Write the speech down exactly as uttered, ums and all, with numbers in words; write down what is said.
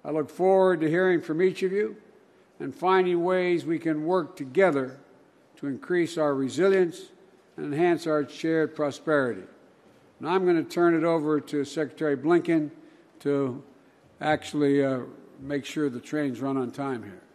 I look forward to hearing from each of you and finding ways we can work together to increase our resilience and enhance our shared prosperity. Now I'm going to turn it over to Secretary Blinken to actually uh, make sure the trains run on time here.